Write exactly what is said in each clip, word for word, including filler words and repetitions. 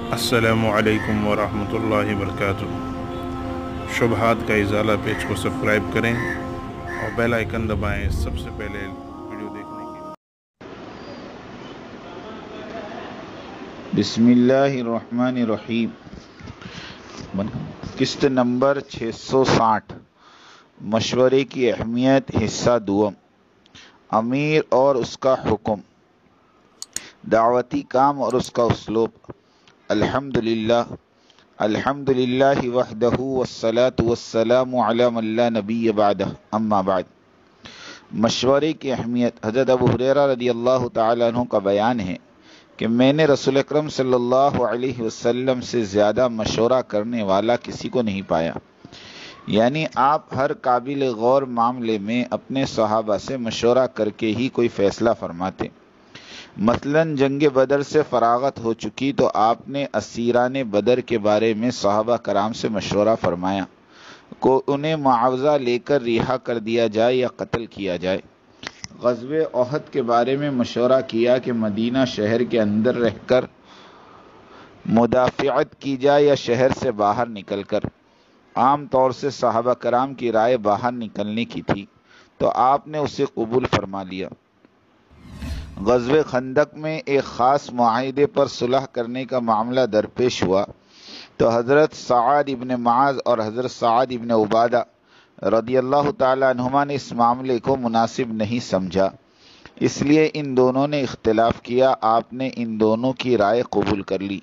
السلام علیکم ورحمۃ اللہ وبرکاتہ۔ شبہات کا ازالہ پیج کو سبسکرائب کریں اور بیل آئیکن دبائیں سب سے پہلے ویڈیو دیکھنے کے لیے۔ بسم اللہ الرحمن الرحیم۔ قسط نمبر چھ سو ساٹھ، مشورے کی اہمیت، حصہ دوم، امیر اور اس کا حکم، دعوتی کام اور اس کا اسلوب۔ الحمدللہ الحمدللہ وحدہ والصلاة والسلام علی من لا نبی بعدہ، اما بعد۔ مشورے کی اہمیت۔ حضرت ابو ہریرہ رضی اللہ تعالیٰ عنہ کا بیان ہے کہ میں نے رسول اکرم صلی اللہ علیہ وسلم سے زیادہ مشورہ کرنے والا کسی کو نہیں پایا، یعنی آپ ہر قابل غور معاملے میں اپنے صحابہ سے مشورہ کر کے ہی کوئی فیصلہ فرماتے۔ مثلا جنگ بدر سے فراغت ہو چکی تو آپ نے اسیران بدر کے بارے میں صحابہ کرام سے مشورہ فرمایا کو انہیں معاوضہ لے کر رہا کر دیا جائے یا قتل کیا جائے۔ غزوہ احد کے بارے میں مشورہ کیا کہ مدینہ شہر کے اندر رہ کر مدافعت کی جائے یا شہر سے باہر نکل کر۔ عام طور سے صحابہ کرام کی رائے باہر نکلنے کی تھی تو آپ نے اسے قبول فرما لیا۔ غزوہ خندق میں ایک خاص معاہدے پر صلح کرنے کا معاملہ درپیش ہوا تو حضرت سعد ابن معاذ اور حضرت سعد ابن عبادہ رضی اللہ تعالیٰ عنہما نے اس معاملے کو مناسب نہیں سمجھا، اس لیے ان دونوں نے اختلاف کیا۔ آپ نے ان دونوں کی رائے قبول کر لی۔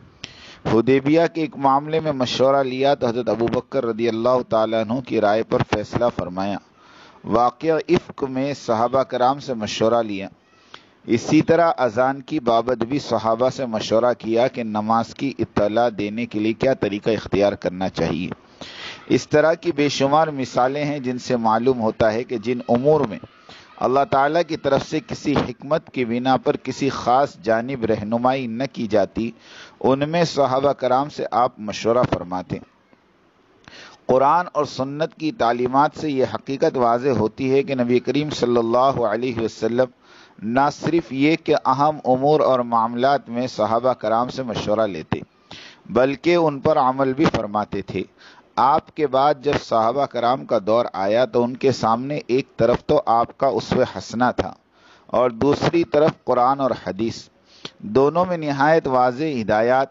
حدیبیہ کے ایک معاملے میں مشورہ لیا تو حضرت ابوبکر رضی اللہ تعالیٰ عنہ کی رائے پر فیصلہ فرمایا۔ واقعہ افک میں صحابہ کرام سے مشورہ لیا۔ اسی طرح اذان کی بابت بھی صحابہ سے مشورہ کیا کہ نماز کی اطلاع دینے کے لیے کیا طریقہ اختیار کرنا چاہیے۔ اس طرح کی بے شمار مثالیں ہیں جن سے معلوم ہوتا ہے کہ جن امور میں اللہ تعالیٰ کی طرف سے کسی حکمت کی بنا پر کسی خاص جانب رہنمائی نہ کی جاتی، ان میں صحابہ کرام سے آپ مشورہ فرماتے۔ قرآن اور سنت کی تعلیمات سے یہ حقیقت واضح ہوتی ہے کہ نبی کریم صلی اللہ علیہ وسلم نہ صرف یہ کہ اہم امور اور معاملات میں صحابہ کرام سے مشورہ لیتے بلکہ ان پر عمل بھی فرماتے تھے۔ آپ کے بعد جب صحابہ کرام کا دور آیا تو ان کے سامنے ایک طرف تو آپ کا اسوہ حسنہ تھا اور دوسری طرف قرآن اور حدیث، دونوں میں نہایت واضح ہدایات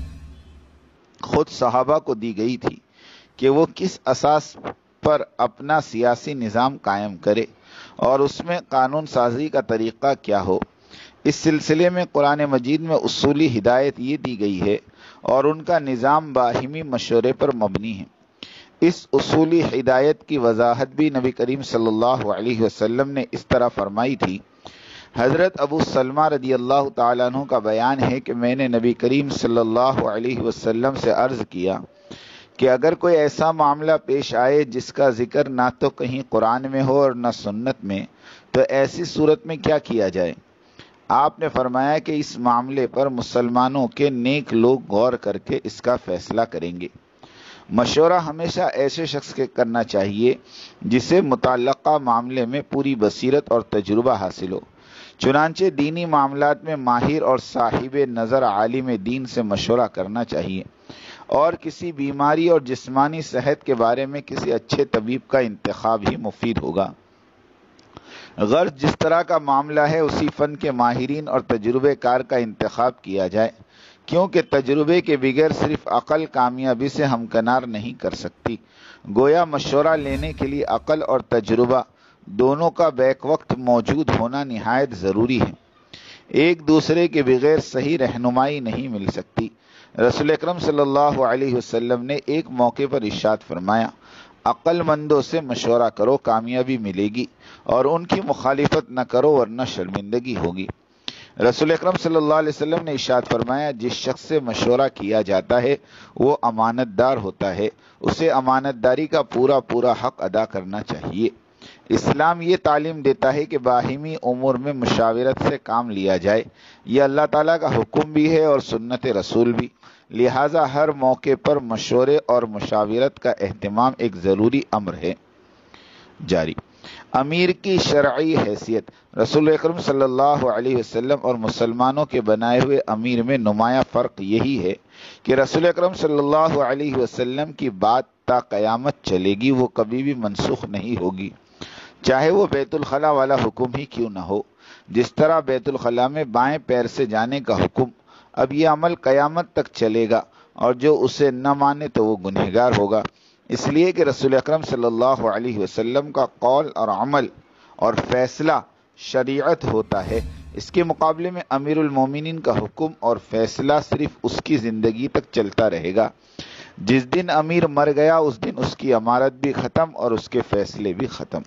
خود صحابہ کو دی گئی تھی کہ وہ کس اساس پر اپنا سیاسی نظام قائم کرے اور اس میں قانون سازی کا طریقہ کیا ہو۔ اس سلسلے میں قرآن مجید میں اصولی ہدایت یہ دی گئی ہے اور ان کا نظام باہمی مشورے پر مبنی ہے۔ اس اصولی ہدایت کی وضاحت بھی نبی کریم صلی اللہ علیہ وسلم نے اس طرح فرمائی تھی۔ حضرت ابو سلمہ رضی اللہ تعالیٰ عنہ کا بیان ہے کہ میں نے نبی کریم صلی اللہ علیہ وسلم سے عرض کیا کہ اگر کوئی ایسا معاملہ پیش آئے جس کا ذکر نہ تو کہیں قرآن میں ہو اور نہ سنت میں، تو ایسی صورت میں کیا کیا جائے؟ آپ نے فرمایا کہ اس معاملے پر مسلمانوں کے نیک لوگ غور کر کے اس کا فیصلہ کریں گے۔ مشورہ ہمیشہ ایسے شخص کے کرنا چاہیے جسے متعلقہ معاملے میں پوری بصیرت اور تجربہ حاصل ہو۔ چنانچہ دینی معاملات میں ماہر اور صاحب نظر عالم دین سے مشورہ کرنا چاہیے، اور کسی بیماری اور جسمانی صحت کے بارے میں کسی اچھے طبیب کا انتخاب ہی مفید ہوگا۔ غرض جس طرح کا معاملہ ہے اسی فن کے ماہرین اور تجربے کار کا انتخاب کیا جائے، کیونکہ تجربے کے بغیر صرف عقل کامیابی سے ہمکنار نہیں کر سکتی۔ گویا مشورہ لینے کے لیے عقل اور تجربہ دونوں کا بیک وقت موجود ہونا نہایت ضروری ہے۔ ایک دوسرے کے بغیر صحیح رہنمائی نہیں مل سکتی۔ رسول اکرم صلی اللہ علیہ وسلم نے ایک موقع پر ارشاد فرمایا، عقل مندوں سے مشورہ کرو، کامیابی ملے گی، اور ان کی مخالفت نہ کرو ورنہ شرمندگی ہوگی۔ رسول اکرم صلی اللہ علیہ وسلم نے ارشاد فرمایا، جس شخص سے مشورہ کیا جاتا ہے وہ امانت دار ہوتا ہے، اسے امانت داری کا پورا پورا حق ادا کرنا چاہیے۔ اسلام یہ تعلیم دیتا ہے کہ باہمی امور میں مشاورت سے کام لیا جائے، یہ اللہ تعالیٰ کا حکم بھی ہے اور سنت رسول بھی، لہٰذا ہر موقع پر مشورے اور مشاورت کا اہتمام ایک ضروری امر ہے۔ جاری امیر کی شرعی حیثیت۔ رسول اکرم صلی اللہ علیہ وسلم اور مسلمانوں کے بنائے ہوئے امیر میں نمایاں فرق یہی ہے کہ رسول اکرم صلی اللہ علیہ وسلم کی بات تا قیامت چلے گی، وہ کبھی بھی منسوخ نہیں ہوگی، چاہے وہ بیت الخلاء والا حکم ہی کیوں نہ ہو۔ جس طرح بیت الخلاء میں بائیں پیر سے جانے کا حکم، اب یہ عمل قیامت تک چلے گا، اور جو اسے نہ مانے تو وہ گنہگار ہوگا، اس لیے کہ رسول اکرم صلی اللہ علیہ وسلم کا قول اور عمل اور فیصلہ شریعت ہوتا ہے۔ اس کے مقابلے میں امیر المومنین کا حکم اور فیصلہ صرف اس کی زندگی تک چلتا رہے گا۔ جس دن امیر مر گیا اس دن اس کی امارت بھی ختم اور اس کے فیصلے بھی ختم۔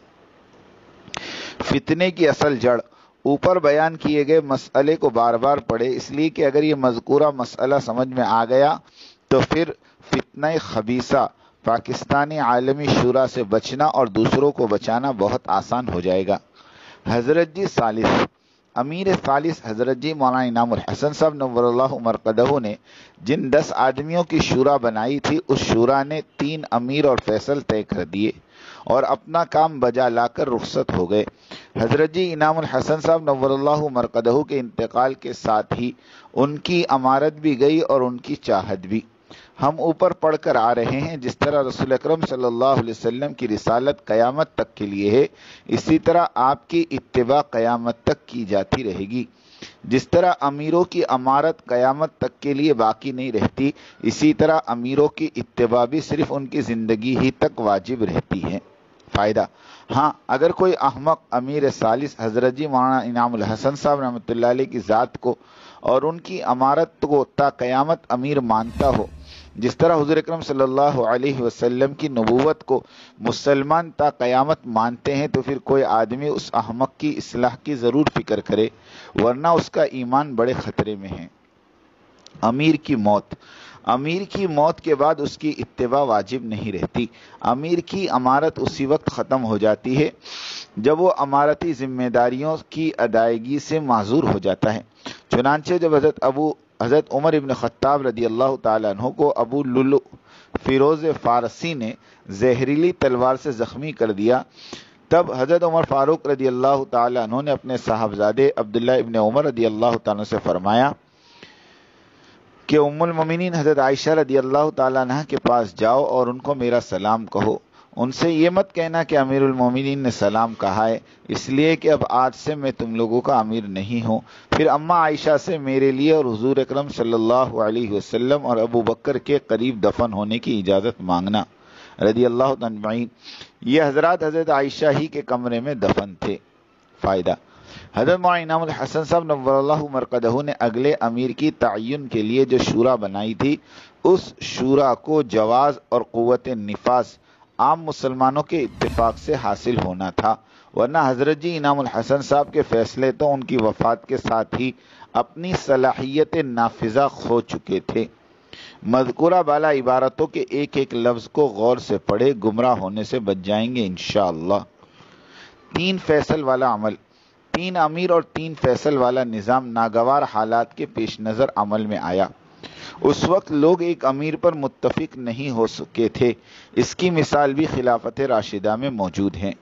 فتنے کی اصل جڑ۔ اوپر بیان کیے گئے مسئلے کو بار بار پڑھے، اس لیے کہ اگر یہ مذکورہ مسئلہ سمجھ میں آ گیا تو پھر فتنہ خبیثہ پاکستانی عالمی شورا سے بچنا اور دوسروں کو بچانا بہت آسان ہو جائے گا۔ حضرت جی ثالث۔ امیر ثالث حضرت جی مولانا انعام الحسن صاحب نور اللہ مرقدہ نے جن دس آدمیوں کی شورا بنائی تھی، اس شورا نے تین امیر اور فیصل طے کر دیے اور اپنا کام بجا لا کر رخصت ہو گئے۔ حضرت جی انعام الحسن صاحب نور اللہ مرقدہ کے انتقال کے ساتھ ہی ان کی امارت بھی گئی اور ان کی چاہت بھی۔ ہم اوپر پڑھ کر آ رہے ہیں، جس طرح رسول اکرم صلی اللہ علیہ وسلم کی رسالت قیامت تک کے لیے ہے، اسی طرح آپ کی اتباع قیامت تک کی جاتی رہے گی۔ جس طرح امیروں کی امارت قیامت تک کے لیے باقی نہیں رہتی، اسی طرح امیروں کی اتباع بھی صرف ان کی زندگی ہی تک واجب رہتی ہے۔ فائدہ: ہاں، اگر کوئی احمق امیر ثالث حضرت جی مولانا انعام الحسن صاحب رحمۃ اللہ علیہ کی ذات کو اور ان کی امارت کو تا قیامت امیر مانتا ہو، جس طرح حضور اکرم صلی اللہ علیہ وسلم کی نبوت کو مسلمان تا قیامت مانتے ہیں، تو پھر کوئی آدمی اس احمق کی اصلاح کی ضرور فکر کرے، ورنہ اس کا ایمان بڑے خطرے میں ہے۔ امیر کی موت۔ امیر کی موت کے بعد اس کی اتباع واجب نہیں رہتی۔ امیر کی امارت اسی وقت ختم ہو جاتی ہے جب وہ امارتی ذمہ داریوں کی ادائیگی سے معذور ہو جاتا ہے۔ چنانچہ جب حضرت ابو حضرت عمر ابن خطاب رضی اللہ تعالیٰ عنہ کو ابو لؤلؤ فیروز فارسی نے زہریلی تلوار سے زخمی کر دیا، تب حضرت عمر فاروق رضی اللہ تعالیٰ عنہ نے اپنے صاحبزادے عبداللہ ابن عمر رضی اللہ تعالیٰ عنہ سے فرمایا کہ ام المومنین حضرت عائشہ رضی اللہ تعالیٰ عنہ کے پاس جاؤ اور ان کو میرا سلام کہو، ان سے یہ مت کہنا کہ امیر المومنین نے سلام کہا ہے، اس لیے کہ اب آج سے میں تم لوگوں کا امیر نہیں ہوں۔ پھر اماں عائشہ سے میرے لیے اور حضور اکرم صلی اللہ علیہ وسلم اور ابو بکر کے قریب دفن ہونے کی اجازت مانگنا رضی اللہ عنہ۔ یہ حضرات حضرت عائشہ ہی کے کمرے میں دفن تھے۔ فائدہ: حضرت مولانا انعام الحسن صاحب نور اللہ مرقدہ نے اگلے امیر کی تعین کے لیے جو شورا بنائی تھی، اس شورا کو جواز اور قوت نفاذ عام مسلمانوں کے اتفاق سے حاصل ہونا تھا، ورنہ حضرت جی انعام الحسن صاحب کے فیصلے تو ان کی وفات کے ساتھ ہی اپنی صلاحیت نافذہ کھو چکے تھے۔ مذکورہ بالا عبارتوں کے ایک ایک لفظ کو غور سے پڑھے، گمراہ ہونے سے بچ جائیں گے انشاءاللہ۔ تین فیصل والا عمل۔ تین امیر اور تین فیصل والا نظام ناگوار حالات کے پیش نظر عمل میں آیا۔ اس وقت لوگ ایک امیر پر متفق نہیں ہو سکے تھے، اس کی مثال بھی خلافت راشدہ میں موجود ہے۔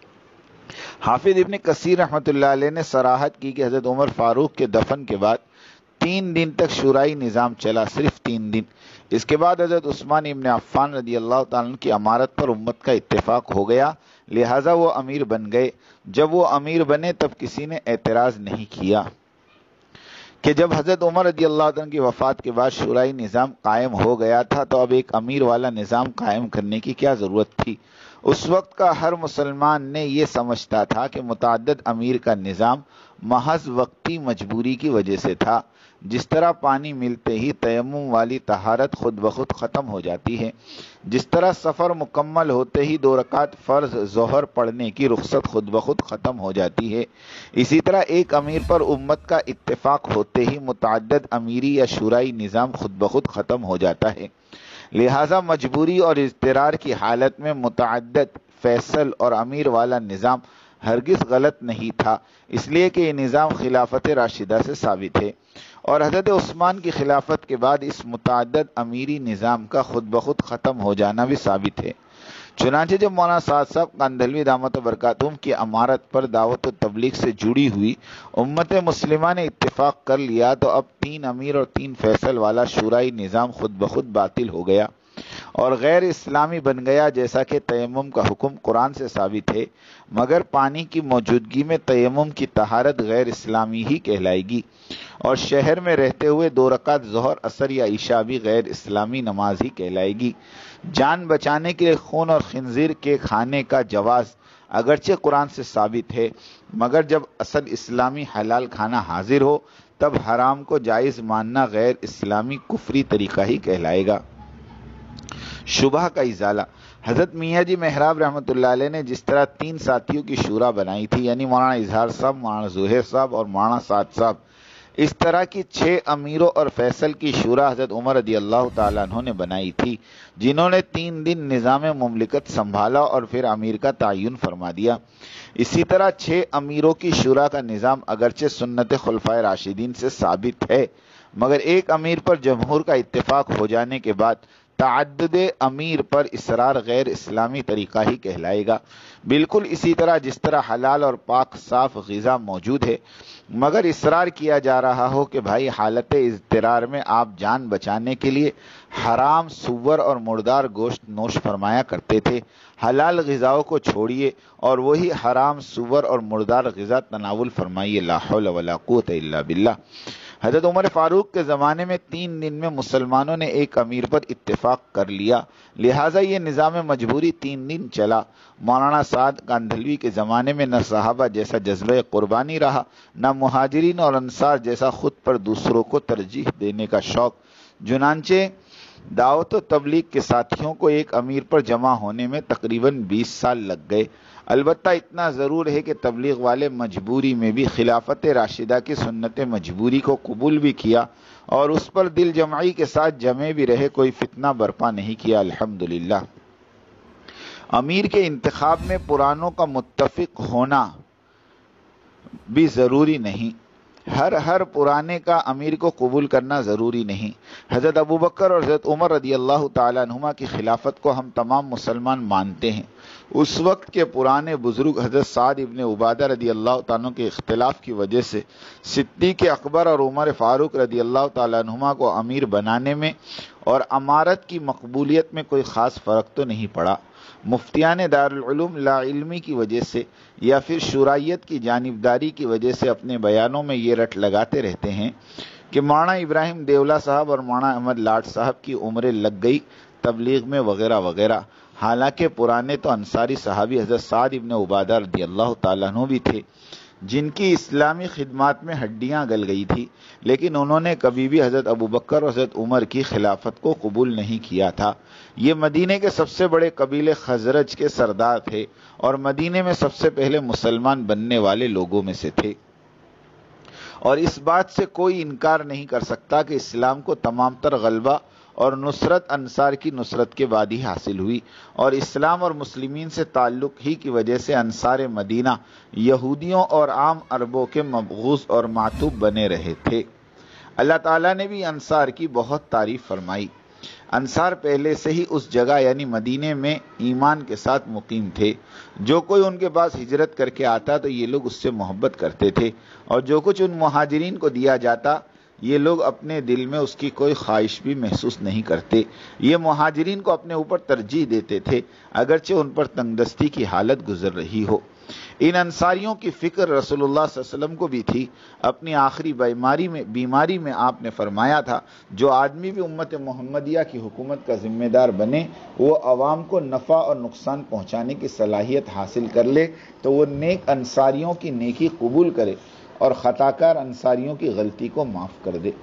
حافظ ابن کثیر رحمۃ اللہ علیہ نے صراحت کی کہ حضرت عمر فاروق کے دفن کے بعد تین دن تک شورائی نظام چلا، صرف تین دن۔ اس کے بعد حضرت عثمان ابن عفان رضی اللہ تعالیٰ عنہ کی امارت پر امت کا اتفاق ہو گیا، لہٰذا وہ امیر بن گئے۔ جب وہ امیر بنے تب کسی نے اعتراض نہیں کیا کہ جب حضرت عمر رضی اللہ عنہ کی وفات کے بعد شورائی نظام قائم ہو گیا تھا تو اب ایک امیر والا نظام قائم کرنے کی کیا ضرورت تھی۔ اس وقت کا ہر مسلمان نے یہ سمجھتا تھا کہ متعدد امیر کا نظام محض وقتی مجبوری کی وجہ سے تھا، جس طرح پانی ملتے ہی تیمم والی طہارت خود بخود ختم ہو جاتی ہے، جس طرح سفر مکمل ہوتے ہی دو رکعت فرض ظہر پڑھنے کی رخصت خود بخود ختم ہو جاتی ہے، اسی طرح ایک امیر پر امت کا اتفاق ہوتے ہی متعدد امیری یا شورائی نظام خود بخود ختم ہو جاتا ہے۔ لہٰذا مجبوری اور اضطرار کی حالت میں متعدد فیصل اور امیر والا نظام ہرگز غلط نہیں تھا، اس لیے کہ یہ نظام خلافت راشدہ سے ثابت ہے، اور حضرت عثمان کی خلافت کے بعد اس متعدد امیری نظام کا خود بخود ختم ہو جانا بھی ثابت ہے۔ چنانچہ جب مولانا سعد صاحب کاندھلوی دامت برکاتہم کی امارت پر دعوت و تبلیغ سے جڑی ہوئی امت مسلمہ نے اتفاق کر لیا تو اب تین امیر اور تین فیصل والا شورائی نظام خود بخود باطل ہو گیا اور غیر اسلامی بن گیا، جیسا کہ تیمم کا حکم قرآن سے ثابت ہے، مگر پانی کی موجودگی میں تیمم کی طہارت غیر اسلامی ہی کہلائے گی، اور شہر میں رہتے ہوئے دو رکعت ظہر عصر یا عشاء بھی غیر اسلامی نماز ہی کہلائے گی۔ جان بچانے کے لیے خون اور خنزیر کے کھانے کا جواز اگرچہ قرآن سے ثابت ہے، مگر جب اصل اسلامی حلال کھانا حاضر ہو تب حرام کو جائز ماننا غیر اسلامی کفری طریقہ ہی کہلائے گا۔ شبہ کا ازالہ۔ حضرت میاں جی محراب رحمۃ اللہ علیہ نے جس طرح تین ساتھیوں کی شورا بنائی تھی، یعنی مولانا اظہار صاحب، مولانا زہیر صاحب اور مولانا سعد صاحب، اس طرح کی چھ امیروں اور فیصل کی شورا حضرت عمر رضی اللہ تعالیٰ عنہ نے بنائی تھی، جنہوں نے تین دن نظام مملکت سنبھالا اور پھر امیر کا تعین فرما دیا۔ اسی طرح چھ امیروں کی شورا کا نظام اگرچہ سنت خلفائے راشدین سے ثابت ہے، مگر ایک امیر پر جمہور کا اتفاق ہو جانے کے بعد تعدد امیر پر اصرار غیر اسلامی طریقہ ہی کہلائے گا۔ بالکل اسی طرح جس طرح حلال اور پاک صاف غذا موجود ہے، مگر اصرار کیا جا رہا ہو کہ بھائی حالت اضطرار میں آپ جان بچانے کے لیے حرام سور اور مردار گوشت نوش فرمایا کرتے تھے، حلال غذاؤں کو چھوڑیے اور وہی حرام سور اور مردار غذا تناول فرمائیے، لا حول ولا قوت الا باللہ۔ حضرت عمر فاروق کے زمانے میں تین دن میں مسلمانوں نے ایک امیر پر اتفاق کر لیا، لہٰذا یہ نظام مجبوری تین دن چلا۔ مولانا سعد کاندھلوی کے زمانے میں نہ صحابہ جیسا جذبہ قربانی رہا، نہ مہاجرین اور انصار جیسا خود پر دوسروں کو ترجیح دینے کا شوق۔ چنانچہ دعوت و تبلیغ کے ساتھیوں کو ایک امیر پر جمع ہونے میں تقریباً بیس سال لگ گئے۔ البتہ اتنا ضرور ہے کہ تبلیغ والے مجبوری میں بھی خلافت راشدہ کی سنت مجبوری کو قبول بھی کیا اور اس پر دل جمعی کے ساتھ جمے بھی رہے، کوئی فتنہ برپا نہیں کیا، الحمدللہ۔ امیر کے انتخاب میں پرانوں کا متفق ہونا بھی ضروری نہیں، ہر ہر پرانے کا امیر کو قبول کرنا ضروری نہیں۔ حضرت ابو بکر اور حضرت عمر رضی اللہ تعالیٰ عنہما کی خلافت کو ہم تمام مسلمان مانتے ہیں۔ اس وقت کے پرانے بزرگ حضرت سعد ابن عبادہ رضی اللہ تعالیٰ عنہ کے اختلاف کی وجہ سے صدیق اکبر اور عمر فاروق رضی اللہ تعالیٰ عنہما کو امیر بنانے میں اور امارت کی مقبولیت میں کوئی خاص فرق تو نہیں پڑا۔ مفتیان دارالعلوم لا علمی کی وجہ سے یا پھر شورائیت کی جانبداری کی وجہ سے اپنے بیانوں میں یہ رٹ لگاتے رہتے ہیں کہ مولانا ابراہیم دیولا صاحب اور مولانا احمد لاٹ صاحب کی عمریں لگ گئی تبلیغ میں وغیرہ وغیرہ، حالانکہ پرانے تو انصاری صحابی حضرت سعد ابن عبادہ رضی اللہ تعالیٰ عنہ بھی تھے، جن کی اسلامی خدمات میں ہڈیاں گل گئی تھی، لیکن انہوں نے کبھی بھی حضرت ابو بکر اور حضرت عمر کی خلافت کو قبول نہیں کیا تھا۔ یہ مدینے کے سب سے بڑے قبیلے خزرج کے سردار تھے اور مدینے میں سب سے پہلے مسلمان بننے والے لوگوں میں سے تھے، اور اس بات سے کوئی انکار نہیں کر سکتا کہ اسلام کو تمام تر غلبہ اور نصرت انصار کی نصرت کے بعد ہی حاصل ہوئی، اور اسلام اور مسلمین سے تعلق ہی کی وجہ سے انصار مدینہ یہودیوں اور عام عربوں کے مبغوض اور معتوب بنے رہے تھے۔ اللہ تعالیٰ نے بھی انصار کی بہت تعریف فرمائی۔ انصار پہلے سے ہی اس جگہ یعنی مدینے میں ایمان کے ساتھ مقیم تھے، جو کوئی ان کے پاس ہجرت کر کے آتا تو یہ لوگ اس سے محبت کرتے تھے، اور جو کچھ ان مہاجرین کو دیا جاتا یہ لوگ اپنے دل میں اس کی کوئی خواہش بھی محسوس نہیں کرتے، یہ مہاجرین کو اپنے اوپر ترجیح دیتے تھے اگرچہ ان پر تنگ دستی کی حالت گزر رہی ہو۔ ان انصاریوں کی فکر رسول اللہ صلی اللہ علیہ وسلم کو بھی تھی۔ اپنی آخری بیماری میں بیماری میں آپ نے فرمایا تھا، جو آدمی بھی امت محمدیہ کی حکومت کا ذمہ دار بنے، وہ عوام کو نفع اور نقصان پہنچانے کی صلاحیت حاصل کر لے تو وہ نیک انصاریوں کی نیکی قبول کرے اور خطاکار انصاریوں کی غلطی کو معاف کر دے۔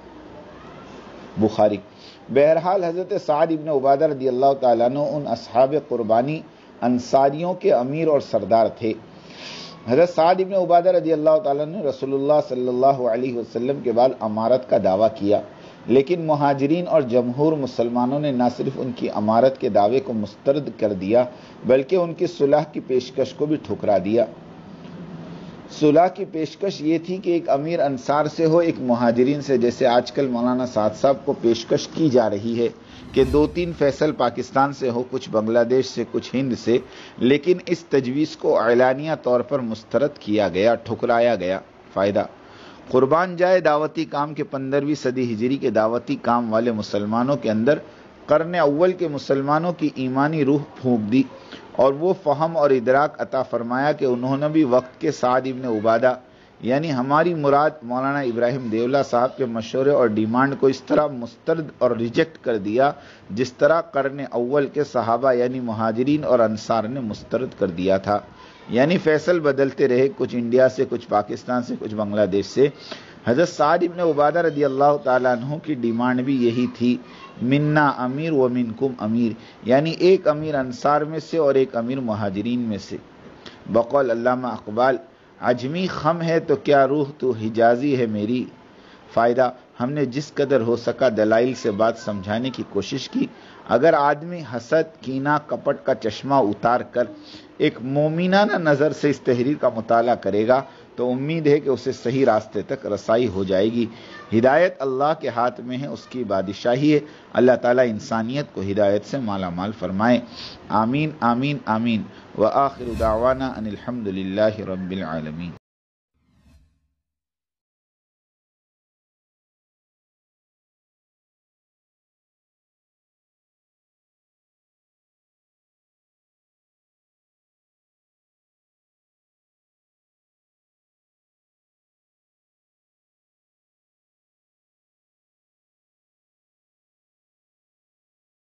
بخاری۔ بہرحال حضرت سعد ابن عبادہ رضی اللہ تعالیٰ عنہ ان اصحاب قربانی انصاریوں کے امیر اور سردار تھے۔ حضرت سعد ابن عبادہ رضی اللہ تعالیٰ نے رسول اللہ صلی اللہ علیہ وسلم کے بعد امارت کا دعویٰ کیا، لیکن مہاجرین اور جمہور مسلمانوں نے نہ صرف ان کی امارت کے دعوے کو مسترد کر دیا بلکہ ان کی صلح کی پیشکش کو بھی ٹھکرا دیا۔ صلح کی پیشکش یہ تھی کہ ایک امیر انصار سے ہو، ایک مہاجرین سے، جیسے آج کل مولانا سعد صاحب کو پیشکش کی جا رہی ہے کہ دو تین فیصل پاکستان سے ہو، کچھ بنگلہ دیش سے، کچھ ہند سے، لیکن اس تجویز کو اعلانیہ طور پر مسترد کیا گیا، ٹھکرایا گیا۔ فائدہ: قربان جائے دعوتی کام کے پندرہویں صدی ہجری کے دعوتی کام والے مسلمانوں کے اندر قرن اول کے مسلمانوں کی ایمانی روح پھونک دی اور وہ فہم اور ادراک عطا فرمایا کہ انہوں نے بھی وقت کے سعد ابن عبادہ یعنی ہماری مراد مولانا ابراہیم دیولہ صاحب کے مشورے اور ڈیمانڈ کو اس طرح مسترد اور ریجیکٹ کر دیا جس طرح قرن اول کے صحابہ یعنی مہاجرین اور انصار نے مسترد کر دیا تھا۔ یعنی فیصل بدلتے رہے، کچھ انڈیا سے، کچھ پاکستان سے، کچھ بنگلہ دیش سے۔ حضرت سعد ابن عبادہ رضی اللہ تعالیٰ عنہ کی ڈیمانڈ بھی یہی تھی، منا امیر و منکم امیر، یعنی ایک امیر انصار میں سے اور ایک امیر مہاجرین میں سے۔ بقول علامہ اقبال، عجمی خم ہے تو کیا روح تو حجازی ہے میری۔ فائدہ: ہم نے جس قدر ہو سکا دلائل سے بات سمجھانے کی کوشش کی۔ اگر آدمی حسد، کینہ، کپٹ کا چشمہ اتار کر ایک مومنانہ نظر سے اس تحریر کا مطالعہ کرے گا تو امید ہے کہ اسے صحیح راستے تک رسائی ہو جائے گی۔ ہدایت اللہ کے ہاتھ میں ہے، اس کی بادشاہی ہے۔ اللہ تعالیٰ انسانیت کو ہدایت سے مالا مال فرمائے۔ آمین آمین آمین۔ وآخر دعوانا ان الحمد للہ رب العالمین۔